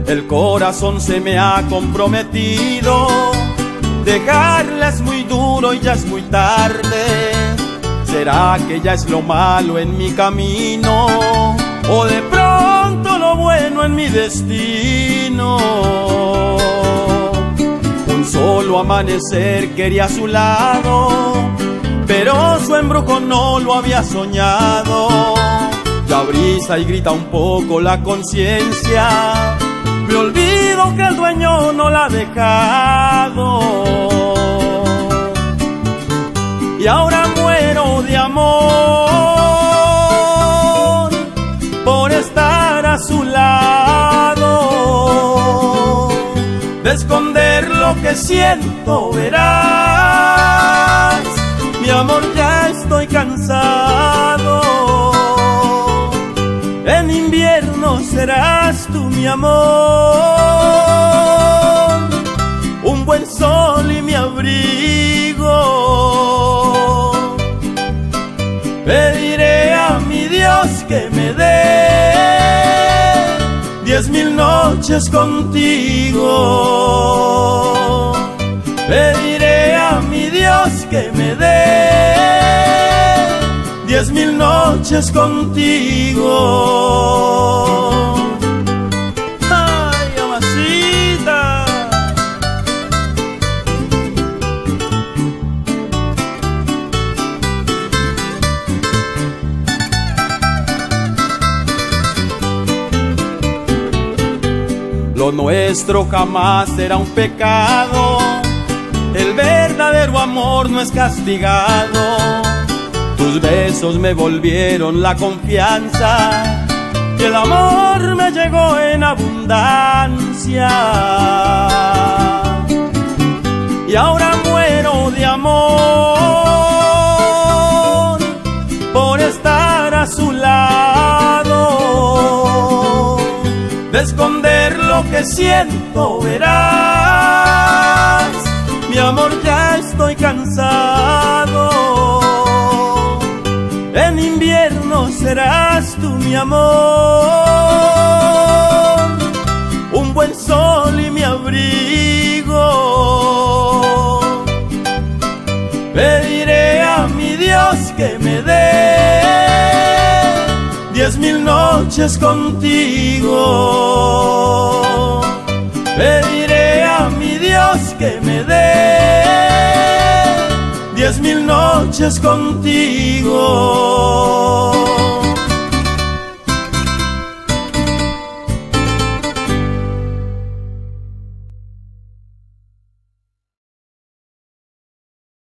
El corazón se me ha comprometido, dejarla es muy duro y ya es muy tarde. ¿Será que ya es lo malo en mi camino, o de pronto lo bueno en mi destino? Un solo amanecer quería a su lado, pero su embrujo no lo había soñado. Ya brisa y grita un poco la conciencia, me olvido que el dueño no la ha dejado. Y ahora muero de amor por estar a su lado. De esconder lo que siento verás, mi amor, ya estoy cansado. En invierno serás tú mi amor, un buen sol y mi abrigo. Pediré a mi Dios que me dé 10,000 noches contigo. Pediré a mi Dios que me dé 10,000 noches contigo. Ay, mamacita. Lo nuestro jamás será un pecado, el verdadero amor no es castigado. Tus besos me volvieron la confianza y el amor me llegó en abundancia. Y ahora muero de amor por estar a su lado. De esconder lo que siento verás, mi amor, ya estoy cansado. En invierno serás tú mi amor, un buen sol y mi abrigo. Pediré a mi Dios que me dé 10,000 noches contigo. Pediré a mi Dios que me dé 10,000 noches contigo.